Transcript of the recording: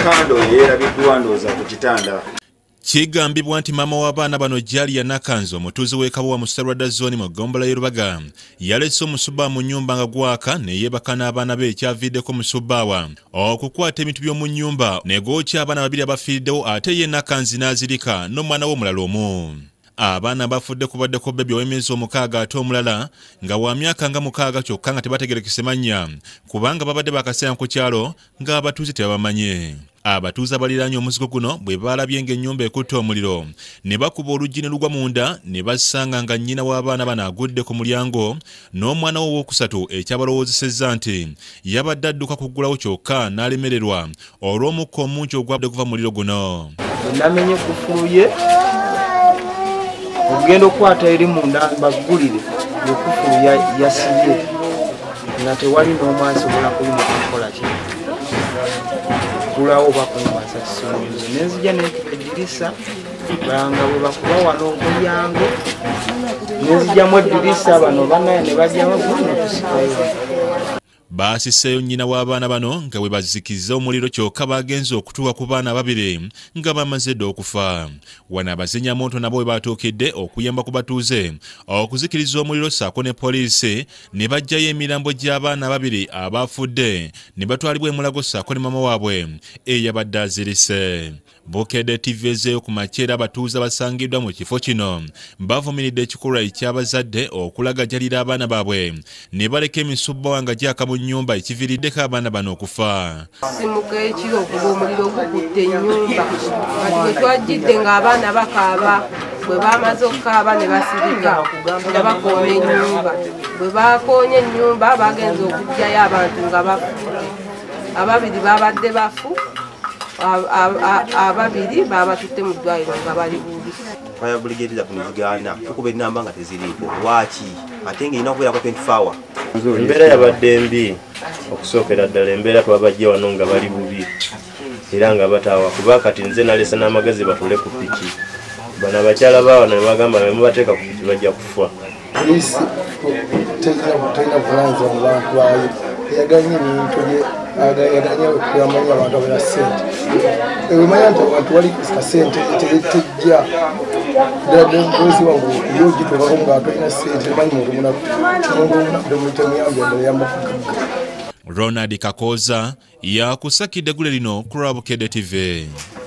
kando yeerabiddwa ndowooza ku kitanda. Kigambibwa nti maama w'abaana bano Jaliya Nakanzo omutuuze w'e Kabowa mu Sarwadda Zooni mu Ggombolola y'e Rubaga yalese omusubba mu nnyumba nga gwaka ne yeebaka n'abaana be ekyaviiddeko omusubbaawa okukwata ebintu by'omu nnyumba ne gookya abaana babiri abafiiriddewo ate ye Nakanzi n'azirika n'omwana we omulala omu. Abaana bafudde kubaddeko bebi ow'emyezi 6 ate omulala nga wa myaka nga 6 kyokka nga tebategerekese mannya kubanga babadde bakaseera ku kyalo ng'abatuuze tebabamanye. Abatuuze abaliraanye omuzigo guno bwe baalabye ng'ennyumba ekutte omuliro ne bakuba oluggi ne lugwa munda ne basanga nga nnyina w'abaana bano agudde ku mulyango n'omwana we owookusatu ekyabalowoozesezza nti yabadde adduka kuggulawo kyokka n'alemererwa olw'omukka omungi ogwabadde guva mu muliro guno. Namenye kufuluye ogenda okukwata eri munda baggulire ekufulu yasibye nga tewali n'omu asobola kulima kukola ki kulawo bakumasa kisonyizo nenzija n'ekuba eddirisa banga bwe bakuba wano omulyango nenzijamu eddirisa bano banaye ne bajjamu nokusikayo. Baasisseeyo nnyina w'abaana bano nga bwe bazikiza omuliro kyokka bagenze okutuuka ku baana babiri nga bamaze dda okufa. Wano abazinyamoto nabo bwe batuukidde okuyamba ku batuuze okuzikiriza omuliro ssaako ne poliisi ne baggyayo emirambo gy'abaana babiri abafudde ne batwalibwa e Mulago ssaako ne maama waabwe eyabadde azirise. Bukedde TV ezeeyo ku makyera abatuuze basangiddwa mu kifo kino bavumiridde ekikolwa eky'abazadde okulagajalira abaana baabwe ne baleka emisubbawa nga gyaka mu nnyumba ekiviiriddeko abaana bano okufa. Simuka ekiro okuba omuliro gukutte ennyumba kati bwe twajjidde ng'abaana bakaaba bwe bamaze okukaaba ne basirika nga bakoonya ennyumba bwe bakoonya ennyumba bagenze okuggyayo abantu nga bafudde ababiri babadde bafu ababiri babatutte mu ddwaliro nga bali bubi. Fire brigade za kunizigana tukuba enamba nga teziriiko lwaki ate ng'erina okubeerako 24 hour. Embeera yabadde mbi okusookera ddala embeera twabajja wano nga bali bubi era nga bataawa kuba kati nze nalesa n'amagezi batule ku piki bano abakyala baawa ne bagamba bemubateeka ku piki bajja kufa. Poliisi terina bulanzi mu bantu baayo yaganye ebintu bye aganye okuyambanya abantu abala ssente ewemanya nti abantu wali kasente tejja ddala poliisi wangu yogitwekako nga tolina ssente temanyi muntu omunaku temuyambye endala yambakugaga. Ronald Kakoza yakusakidde eggule lino ku lwa Bukedde TV.